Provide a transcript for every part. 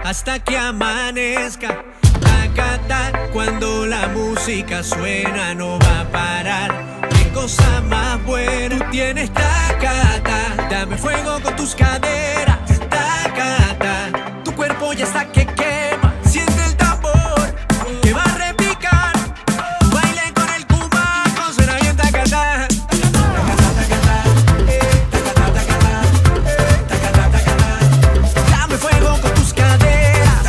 hasta que amanezca. Tacata, cuando la música suena no va a parar. Qué cosa más buena, tú tienes tacata. Dame fuego con tus caderas, tacata. Tu cuerpo ya está que quema, siente el tambor que va a repicar. Baile con el cumaco, suena bien tacata. Dame fuego con tus caderas.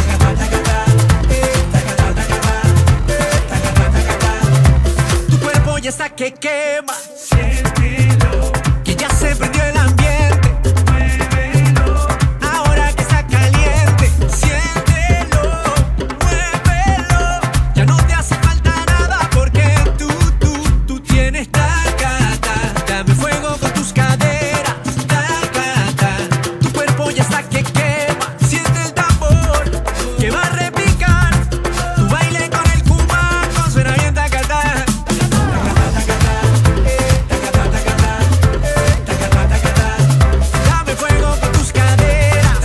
Tu cuerpo ya está que quema. Siéntelo, que ya se prendió el ambiente. Muévelo, ahora que está caliente. Siéntelo, muévelo. Ya no te hace falta nada porque tú tienes tacata. Dame fuego con tus caderas, tacata. Tu cuerpo ya está que quema. Siente el tambor que va a repicar. Tu baile con el cumaco suena bien tacata. Dame fuego con tus caderas.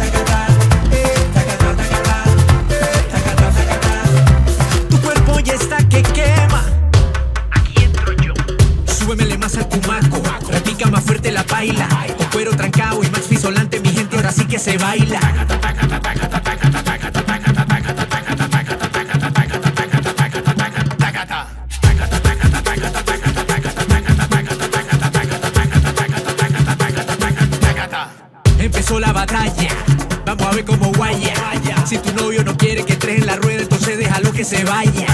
Tu cuerpo ya está que quema. Aquí entro yo. Súbemele más al cumaco. Repica más fuerte la baila. Con cuero trancado y más pisolante, mi gente, ahora sí que se baila. Empezó la batalla, vamos a ver cómo guaya. Si tu novio no quiere que entres en la rueda, entonces déjalo que se vaya.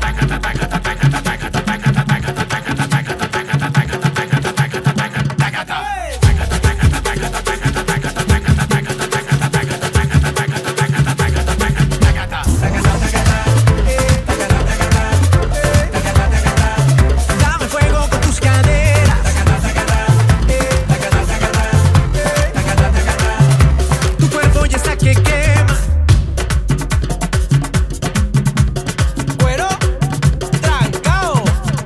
Dame fuego con tus caderas. Tu cuerpo ya está que quema. Cuero trancao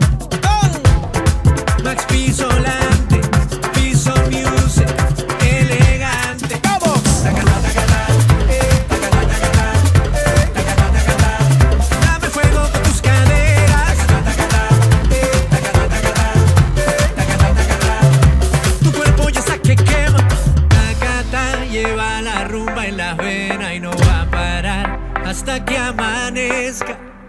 con Max Pisolante, Piso Music, elegante. Vamos. Dame fuego con tus caderas. Tu cuerpo ya está que quema. Tacata, lleva la rumba en las venas y no va a parar hasta que amanezca.